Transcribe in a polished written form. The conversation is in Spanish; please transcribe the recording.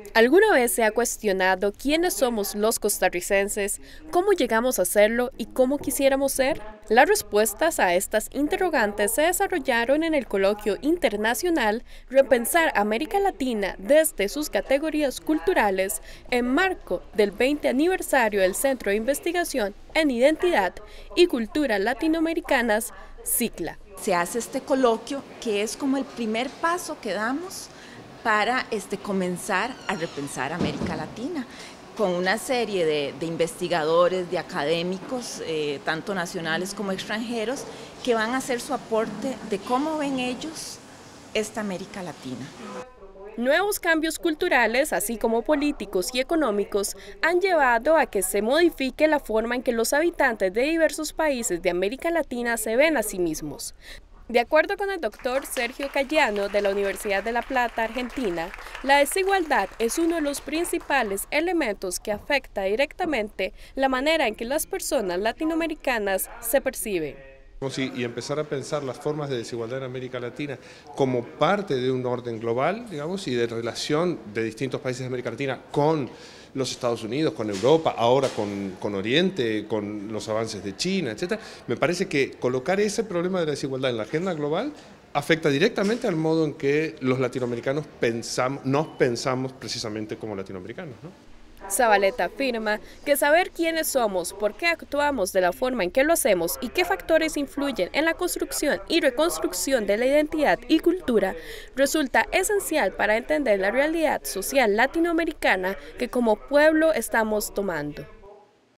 ¿Alguna vez se ha cuestionado quiénes somos los costarricenses, cómo llegamos a serlo y cómo quisiéramos ser? Las respuestas a estas interrogantes se desarrollaron en el coloquio internacional Repensar América Latina desde sus categorías culturales en marco del 20 aniversario del Centro de Investigación en Identidad y Cultura Latinoamericanas, CICLA. Se hace este coloquio que es como el primer paso que damos para comenzar a repensar América Latina, con una serie de investigadores, de académicos, tanto nacionales como extranjeros, que van a hacer su aporte de cómo ven ellos esta América Latina. Nuevos cambios culturales, así como políticos y económicos, han llevado a que se modifique la forma en que los habitantes de diversos países de América Latina se ven a sí mismos. De acuerdo con el doctor Sergio Cayano de la Universidad de La Plata, Argentina, la desigualdad es uno de los principales elementos que afecta directamente la manera en que las personas latinoamericanas se perciben. Y empezar a pensar las formas de desigualdad en América Latina como parte de un orden global, digamos, y de relación de distintos países de América Latina con los Estados Unidos, con Europa, ahora con Oriente, con los avances de China, etc. Me parece que colocar ese problema de la desigualdad en la agenda global afecta directamente al modo en que los latinoamericanos nos pensamos precisamente como latinoamericanos, ¿no? Zabaleta afirma que saber quiénes somos, por qué actuamos de la forma en que lo hacemos y qué factores influyen en la construcción y reconstrucción de la identidad y cultura resulta esencial para entender la realidad social latinoamericana que como pueblo estamos tomando.